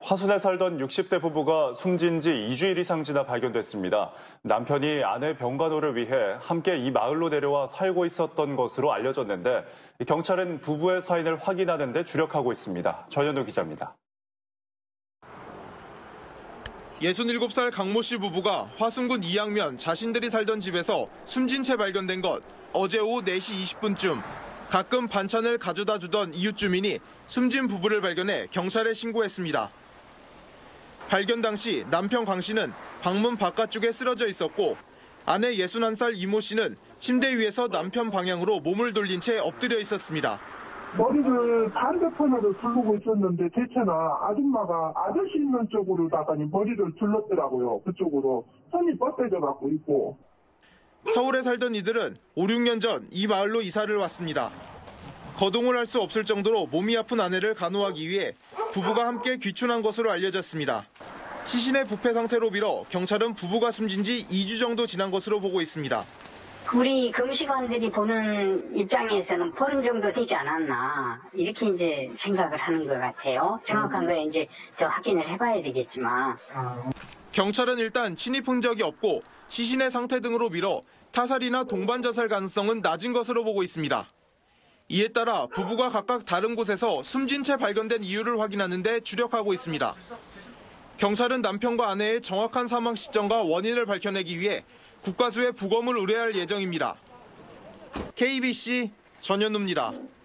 화순에 살던 60대 부부가 숨진 지 2주일 이상 지나 발견됐습니다. 남편이 아내 병간호를 위해 함께 이 마을로 내려와 살고 있었던 것으로 알려졌는데 경찰은 부부의 사인을 확인하는 데 주력하고 있습니다. 전현우 기자입니다. 67살 강모 씨 부부가 화순군 이양면 자신들이 살던 집에서 숨진 채 발견된 것 어제 오후 4시 20분쯤 가끔 반찬을 가져다 주던 이웃 주민이 숨진 부부를 발견해 경찰에 신고했습니다. 발견 당시 남편 강 씨는 방문 바깥쪽에 쓰러져 있었고 아내 61살 이모 씨는 침대 위에서 남편 방향으로 몸을 돌린 채 엎드려 있었습니다. 머리를 반대편으로 두르고 있었는데 대체나 아줌마가 아저씨 있는 쪽으로다가 머리를 둘렀더라고요. 그쪽으로 손이 뻗어져 갖고 있고. 서울에 살던 이들은 5, 6년 전 이 마을로 이사를 왔습니다. 거동을 할 수 없을 정도로 몸이 아픈 아내를 간호하기 위해 부부가 함께 귀촌한 것으로 알려졌습니다. 시신의 부패 상태로 빌어 경찰은 부부가 숨진 지 2주 정도 지난 것으로 보고 있습니다. 우리 금식원들이 보는 입장에서는 보름 정도 되지 않았나 이렇게 이제 생각을 하는 것 같아요. 정확한 거 이제 저 확인을 해봐야 되겠지만. 경찰은 일단 침입 흔적이 없고 시신의 상태 등으로 미뤄 타살이나 동반 자살 가능성은 낮은 것으로 보고 있습니다. 이에 따라 부부가 각각 다른 곳에서 숨진 채 발견된 이유를 확인하는 데 주력하고 있습니다. 경찰은 남편과 아내의 정확한 사망 시점과 원인을 밝혀내기 위해 국과수에 부검을 의뢰할 예정입니다. KBC 전현우입니다.